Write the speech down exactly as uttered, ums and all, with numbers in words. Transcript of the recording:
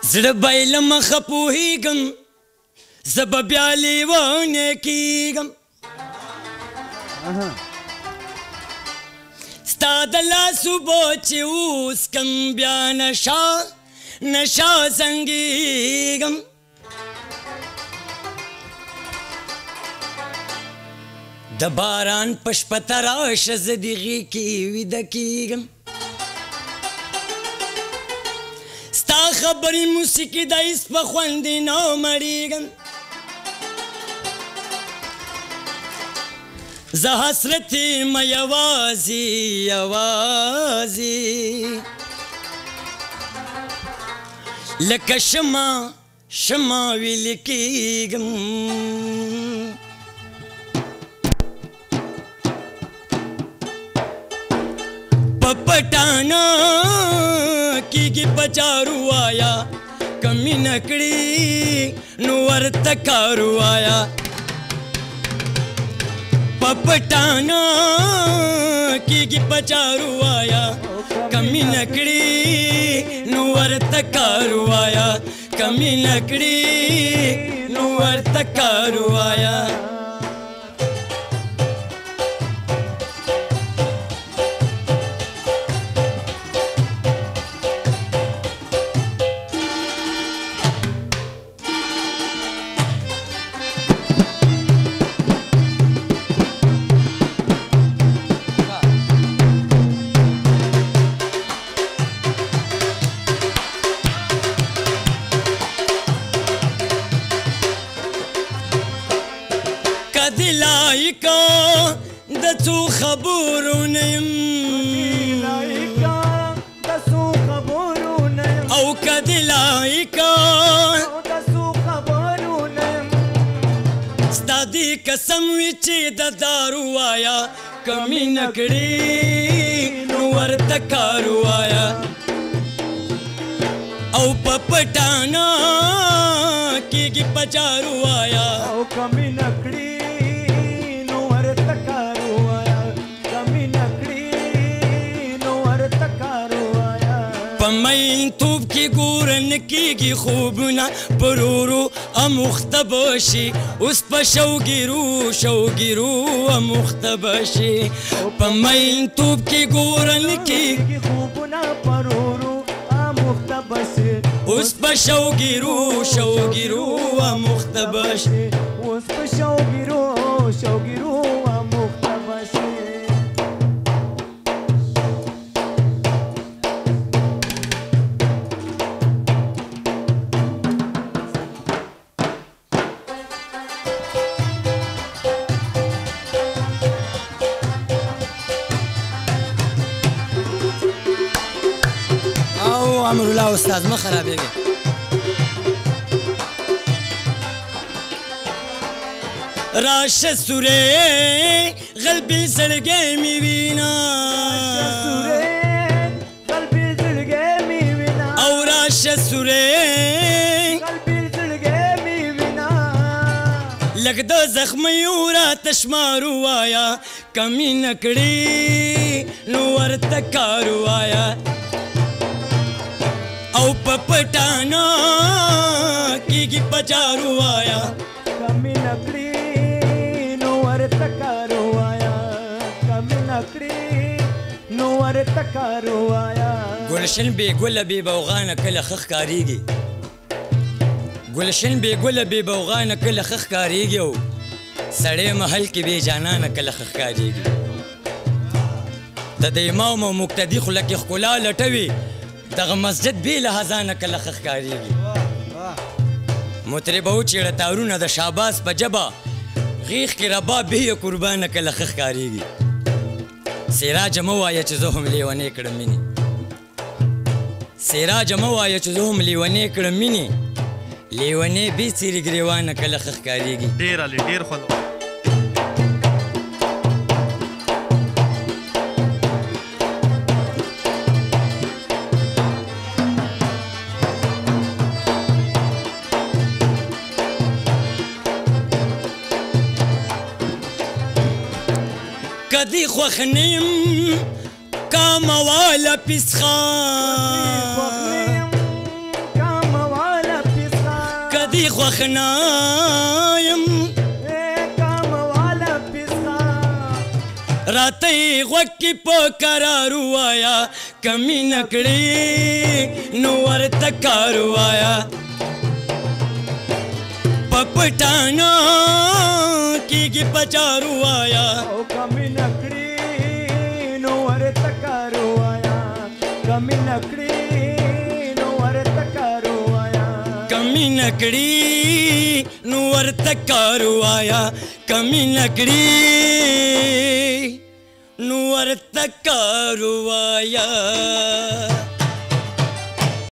زړه به یې له مخه پوهېږم زه به بیا لیونی کېږم ستا د لاسو به چې وڅکم بیا نشه نشه زنګېږم د باران په شپه ته راشه زه د غېږ کې ویده کېږم ستا خبرې موسیقي د هېڅ په خوند یې نه مړېږم زه حسرت یم یوازې یوازې لکه شمع شمع ویلې کېږم په پټانه کېږي په چارو وایا که مینه کړي نو ورته کار وایا په پټانه کېږي په چارو وایا که مینه کړي نو ورته کار وایا که مینه کړي نو ورته کار وایا د څو خبرو نه یم او که د لایقه ستا دې قسم وي چې د دارو وایا که مینه کړي نو ورته کار وایا او په پټانه کېږي په چارو وایا او که مینه کړي په مینتوب کې ګورن کېږي خوبونه پرورو اموخته به شي اوس په شوګیرو شوګیرو اموخته به شي په مینتوب کې ګورن کېږي خوبونه پرورو اموخته به شي اوس په شوګیرو شوګیرو اموخته به شي اوس په شوګیرو شوګیرو اموخته به شي امر الله استاد ما خرابېږي راشه سورې قلبي زړګی مې وینا قلبي زړګی مې وینا او راشه سورې قلبي زړګی مې وینا لږ د زخمیو راته شمار وایا که مینه کړي نو ورته کار وایا او په پټانه کېږي په چارو وایا که مینه کړي نو ورته کار وایا که مینه کړي نو ورته کار وایا ګلشن بې ګله بې بوغانه کله ښه ښکارېږي ګلشن بې ګله بې بوغانه کله ښه ښکارېږي او سړی محل کې بې جانانه کله ښه ښکارېږي د د امام او مقتدي خوله کې ښکلا لټوي دغه مسجد بې له هزانه کله ښه ښکارېږي مطربه وچېړه تارونه د شاباس په ژبه غیږ کې رباب بې قربانه کله ښه ښکارېږي سراجه مه وایه چې زه هم لیونی کړم مینې سراجه مه وایه چې زه هم لیونی کړم مینې لیونی بې څېرې ګرېوانه کله ښه ښکارېږي ډېر علي ډېر خوند کدی خوښ نه یم کامواله پیسخان برخنایم کام والا پستا راته غوکی په قرار وایا کمی نکړي نو ورته کار وایا پپټانا کیږي پچار وایا او کمی نکړي نو ورته کار وایا کمی نکړي نو ورته کار وایا کمی نکړي نو ورته کار وایا کمی نکړي نو ورته کار وایا